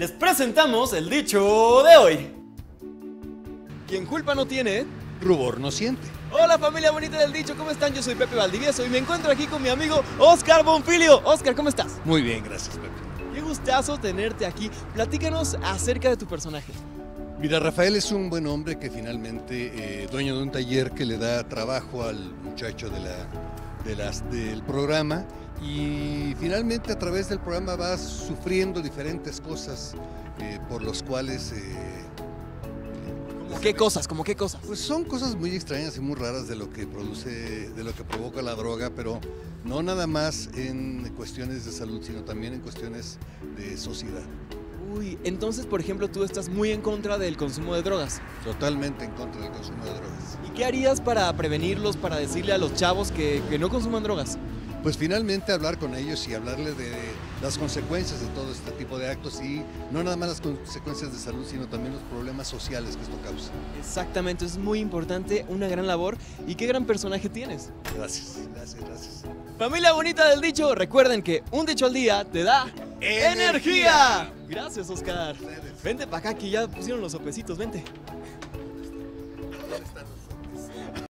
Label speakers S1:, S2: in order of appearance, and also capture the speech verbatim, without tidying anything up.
S1: les presentamos el dicho de hoy. Quien culpa no tiene,
S2: rubor no siente.
S1: Hola familia bonita del dicho, ¿cómo están? Yo soy Pepe Valdivieso y me encuentro aquí con mi amigo Oscar Bonfilio. Oscar, ¿cómo estás?
S2: Muy bien, gracias, Pepe.
S1: Qué gustazo tenerte aquí. Platícanos acerca de tu personaje.
S2: Mira, Rafael es un buen hombre que finalmente, eh, dueño de un taller que le da trabajo al muchacho de la, de las, del programa, y finalmente a través del programa va sufriendo diferentes cosas eh, por los cuales... Eh,
S1: ¿Cómo qué cosas? ¿Cómo qué cosas?
S2: Pues son cosas muy extrañas y muy raras de lo que produce, de lo que provoca la droga, pero no nada más en cuestiones de salud, sino también en cuestiones de sociedad.
S1: Uy, entonces, por ejemplo, tú estás muy en contra del consumo de drogas.
S2: Totalmente en contra del consumo de drogas.
S1: ¿Y qué harías para prevenirlos, para decirle a los chavos que, que no consuman drogas?
S2: Pues finalmente hablar con ellos y hablarles de las consecuencias de todo este tipo de actos, y no nada más las consecuencias de salud, sino también los problemas sociales que esto causa.
S1: Exactamente, es muy importante, una gran labor, y qué gran personaje tienes.
S2: Gracias, gracias, gracias.
S1: Familia bonita del dicho, recuerden que un dicho al día te da energía. energía. Gracias, Oscar. Vente para acá que ya pusieron los sopecitos, vente.
S2: ¿Dónde están los